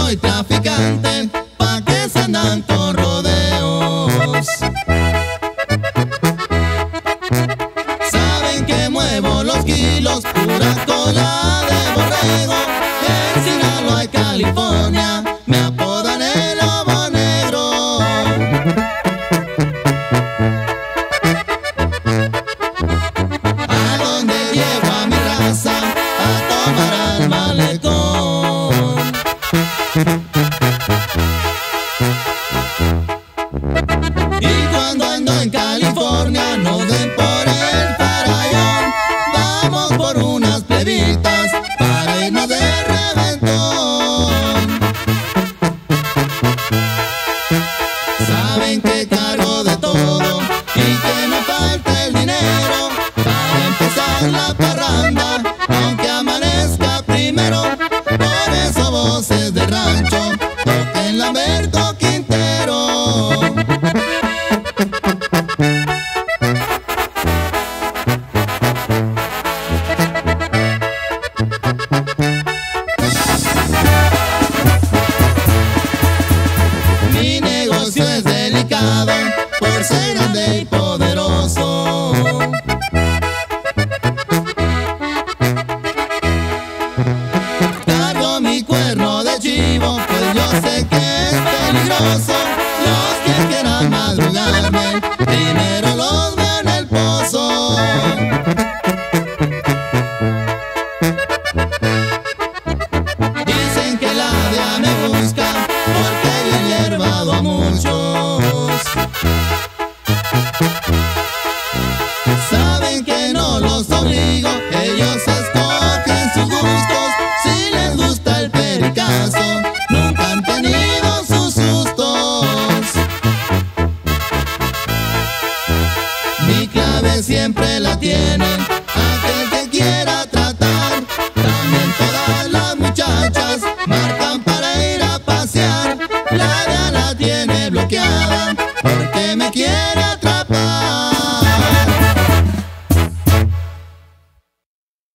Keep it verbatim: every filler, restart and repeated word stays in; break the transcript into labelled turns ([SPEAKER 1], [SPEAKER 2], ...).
[SPEAKER 1] soy traficante, pa' que se andan con rodeos. Saben que muevo los kilos, pura cola de borrego. En Sinaloa y California me apodan el lobo negro. A donde llevo a mi raza a tomar al malecón. Y cuando ando en California no den por el farallón. Vamos por unas plebitas para irnos de reventón. Saben que cargo de todo y que no falta el dinero para empezar la parranda, aunque amanezca primero. Por eso voces de rancho toquen Lamberto Quintero. Mi negocio es delicado por ser grande y poderoso. Cargo mi cuerno de chivo, pues yo sé que es peligroso. Los que quieran madrugarme, primero los veo en el pozo. Dicen que la D E A me busca porque yo he hierbado a muchos. Saben que no los obligo, ellos escogen sus gustos. Si les gusta el pericazo, nunca han tenido sus sustos. Mi clave siempre la tienen